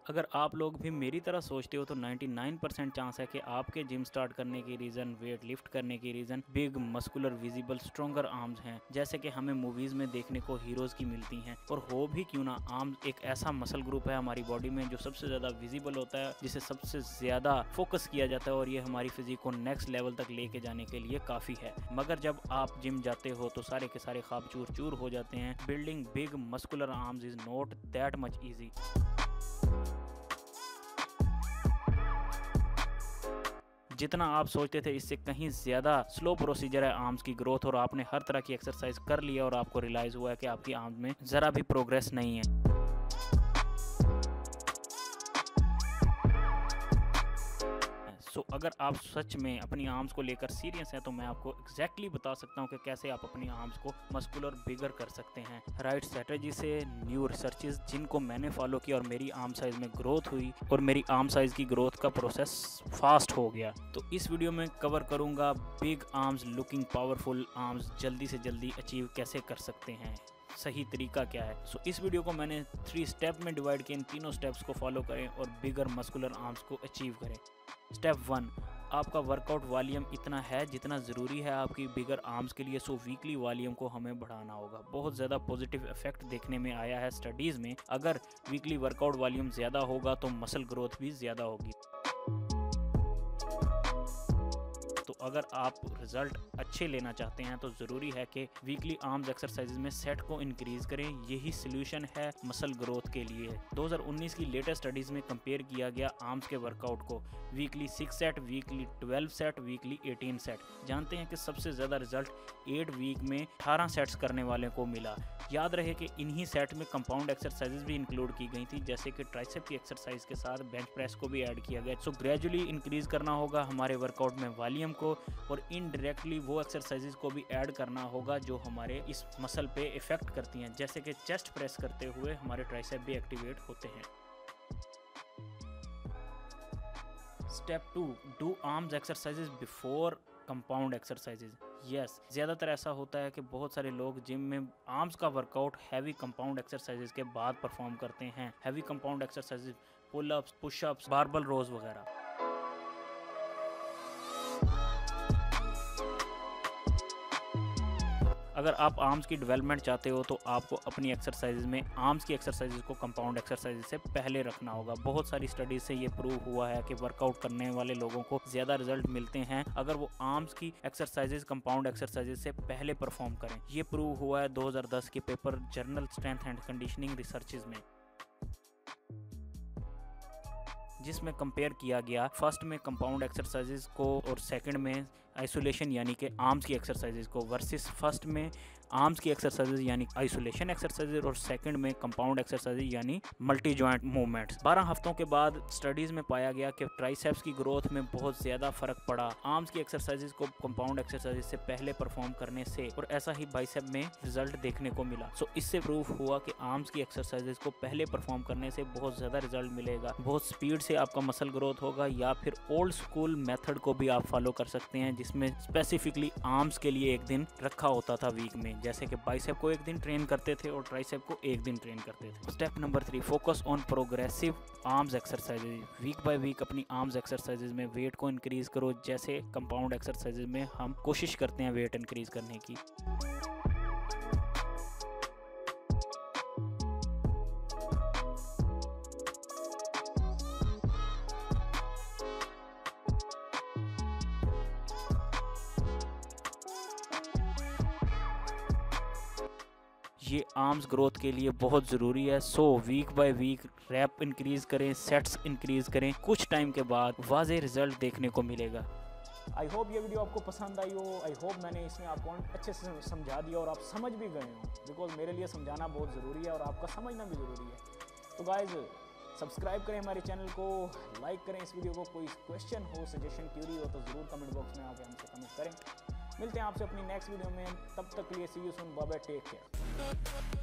अगर आप लोग भी मेरी तरह सोचते हो तो 99% चांस है कि आपके जिम स्टार्ट करने की रीज़न, वेट लिफ्ट करने की reason big muscular visible stronger arms हैं, जैसे कि हमें मूवीज़ में देखने को हीरोज़ की मिलती हैं। और हो भी क्यों ना, आर्म्स एक ऐसा मसल ग्रुप है हमारी बॉडी में जो सबसे ज़्यादा विजिबल होता है, जिसे सबसे ज़्यादा फोकस किया जाता है, और ये हमारी फिजिक को नेक्स्ट लेवल तक लेके जाने के लिए काफ़ी है। मगर जब आप जिम जाते हो तो सारे के सारे ख्वाब चूर चूर हो जाते हैं। Building big muscular arms is not that much easy. जितना आप सोचते थे इससे कहीं ज़्यादा स्लो प्रोसीजर है आर्म्स की ग्रोथ, और आपने हर तरह की एक्सरसाइज कर लिया और आपको रियलाइज़ हुआ है कि आपकी आर्म्स में ज़रा भी प्रोग्रेस नहीं है। अगर आप सच में अपनी आर्म्स को लेकर सीरियस हैं तो मैं आपको एग्जैक्टली बता सकता हूं कि कैसे आप अपनी आर्म्स को मस्कुलर बिगर कर सकते हैं राइट स्ट्रेटजी से। न्यू रिसर्चेस जिनको मैंने फॉलो किया और मेरी आर्म साइज में ग्रोथ हुई और मेरी आर्म साइज की ग्रोथ का प्रोसेस फास्ट हो गया। तो इस वीडियो में कवर करूंगा big arms looking powerful arms जल्दी से जल्दी अचीव कैसे कर सकते हैं, सही तरीका क्या है। इस वीडियो को मैंने 3 स्टेप में डिवाइड किया। इन तीनों स्टेप्स को फॉलो करें और बिगर मस्कुलर आर्म्स को अचीव करें। स्टेप 1, आपका वर्कआउट वॉल्यूम इतना है जितना ज़रूरी है आपकी बिगर आर्म्स के लिए। वीकली वॉल्यूम को हमें बढ़ाना होगा। बहुत ज़्यादा पॉजिटिव इफेक्ट देखने में आया है स्टडीज़ में। अगर वीकली वर्कआउट वॉल्यूम ज़्यादा होगा तो मसल ग्रोथ भी ज़्यादा होगी। तो अगर आप रिजल्ट अच्छे लेना चाहते हैं तो ज़रूरी है कि वीकली आर्म्स एक्सरसाइजेज में सेट को इंक्रीज़ करें। यही सोल्यूशन है मसल ग्रोथ के लिए। 2019 की लेटेस्ट स्टडीज़ में कंपेयर किया गया आर्म्स के वर्कआउट को। Weekly 6 set, weekly 12 set, weekly 18 set. जानते हैं कि सबसे ज़्यादा रिजल्ट 8 वीक में 18 सेट्स करने वाले को मिला। याद रहे कि इन्हीं सेट में कंपाउंड एक्सरसाइजेज भी इंक्लूड की गई थी, जैसे कि ट्राइसेप की एक्सरसाइज के साथ बेंच प्रेस को भी ऐड किया गया। ग्रेजुअली इंक्रीज़ करना होगा हमारे वर्कआउट में वॉल्यूम को, और इनडायरेक्टली वो एक्सरसाइजेज को भी ऐड करना होगा जो हमारे इस मसल पे इफेक्ट करती हैं, जैसे कि चेस्ट प्रेस करते हुए हमारे ट्राइसेप भी एक्टिवेट होते हैं। Step 2, do arms exercises before compound exercises. Yes, ज़्यादातर ऐसा होता है कि बहुत सारे लोग जिम में आर्म्स का वर्कआउट हैवी कंपाउंड एक्सरसाइजेज के बाद परफॉर्म करते हैं। Heavy compound exercises, pull ups, pushups, barbell rows वगैरह। अगर आप आर्म्स की डेवलपमेंट चाहते हो तो आपको अपनी एक्सरसाइज में आर्म्स की एक्सरसाइजेज को कंपाउंड एक्सरसाइज से पहले रखना होगा। बहुत सारी स्टडीज से ये प्रूव हुआ है कि वर्कआउट करने वाले लोगों को ज़्यादा रिजल्ट मिलते हैं अगर वो आर्म्स की एक्सरसाइजेज कंपाउंड एक्सरसाइजेज से पहले परफॉर्म करें। ये प्रूव हुआ है 2010 के paper journal strength and conditioning researches में, जिसमें कंपेयर किया गया फर्स्ट में कंपाउंड एक्सरसाइजेज को और सेकंड में आइसोलेशन यानी कि आर्म्स की एक्सरसाइजेज को, वर्सेस फर्स्ट में आर्म्स की एक्सरसाइजेज यानी आइसोलेशन एक्सरसाइजेज और सेकंड में कंपाउंड एक्सरसाइजेज यानी मल्टी जॉइंट मूवमेंट्स। 12 हफ्तों के बाद स्टडीज में पाया गया कि ट्राइसेप्स की ग्रोथ में बहुत ज़्यादा फर्क पड़ा आर्म्स की एक्सरसाइजेज को कंपाउंड एक्सरसाइजेज से पहले परफॉर्म करने से, और ऐसा ही बाइसेप में रिजल्ट देखने को मिला। इससे प्रूफ हुआ कि आर्म्स की एक्सरसाइजेज को पहले परफॉर्म करने से बहुत ज़्यादा रिजल्ट मिलेगा, बहुत स्पीड से आपका मसल ग्रोथ होगा। या फिर ओल्ड स्कूल मेथड को भी आप फॉलो कर सकते हैं, जिसमें स्पेसिफिकली आर्म्स के लिए एक दिन रखा होता था वीक में, जैसे कि बाइसेप को एक दिन ट्रेन करते थे और ट्राइसेप को एक दिन ट्रेन करते थे। Step number 3, focus on progressive arms exercises. Week by week अपनी आर्म्स एक्सरसाइजेज में वेट को इंक्रीज करो, जैसे कंपाउंड एक्सरसाइजेज में हम कोशिश करते हैं वेट इंक्रीज करने की। ये आर्म्स ग्रोथ के लिए बहुत ज़रूरी है। Week by week rep increase करें, सेट्स इंक्रीज़ करें, कुछ टाइम के बाद वाज़े रिजल्ट देखने को मिलेगा। आई होप ये वीडियो आपको पसंद आई हो। आई होप मैंने इसमें आपको अच्छे से समझा दिया और आप समझ भी गए हो, बिकॉज मेरे लिए समझाना बहुत ज़रूरी है और आपका समझना भी ज़रूरी है। तो गाइज, सब्सक्राइब करें हमारे चैनल को, लाइक करें इस वीडियो को। कोई क्वेश्चन हो, सजेशन, क्यूरी हो तो ज़रूर कमेंट बॉक्स में आके हमसे कमेंट करें। मिलते हैं आपसे अपनी नेक्स्ट वीडियो में, तब तक के लिए see you soon, bye bye, take care.